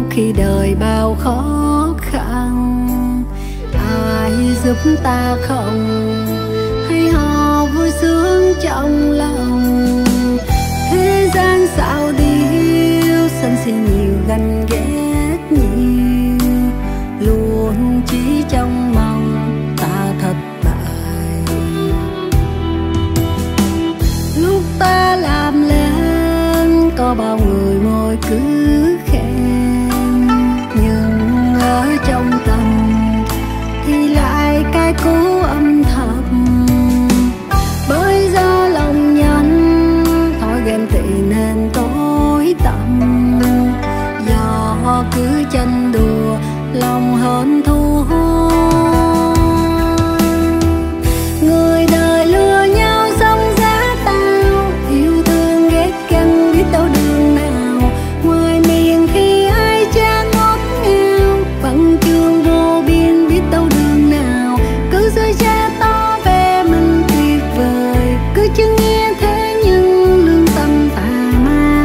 khi đời bao khó khăn, ai giúp ta không? Hay họ vui sướng trong lòng? Thế gian sao điêu, sân si nhiều ganh ghét nhiều, luôn chỉ trong mong ta thất bại. Lúc ta làm lên có bao người ngồi cứ khen, nhưng ở trong tâm thì lại cay cú âm thầm. Bởi do lòng nhân thói ghen tị nên tối tăm, do cứ tranh đùa lòng hơn thua. Người đời lừa nhau xong giá tao, yêu thương ghét ganh biết đâu đường nào. Ngoài miệng khi ai cha ngót nghèo, văn chương vô biên biết đâu đường nào. Cứ rơi cha to về mình tuyệt vời, cứ chứng nghe thế nhưng lương tâm tà ma.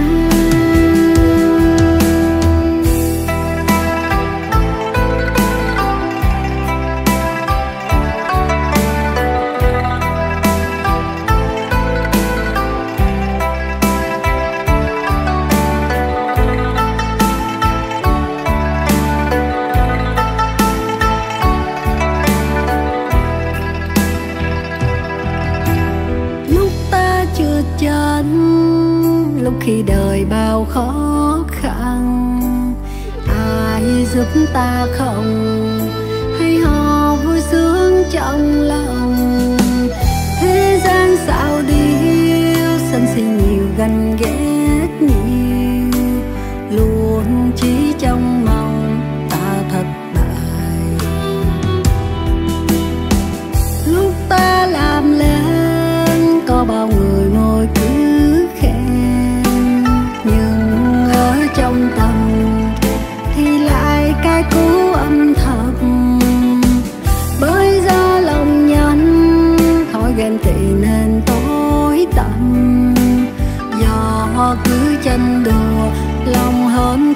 Lúc ta chưa chân, lúc khi đời bao khó khăn, ai giúp ta không? Hay họ vui sướng trong lòng? Thế gian sao điêu, sân si nhiều ganh ghét nhiều, luôn chỉ trong mong ta thất bại. Lúc ta làm lên có bao người ngồi cứ khen, nhưng ở trong tâm thì lại cay cú âm thầm. Bởi do lòng nhân thói ghen tị nên tối tăm, do cứ tranh đùa lòng hơn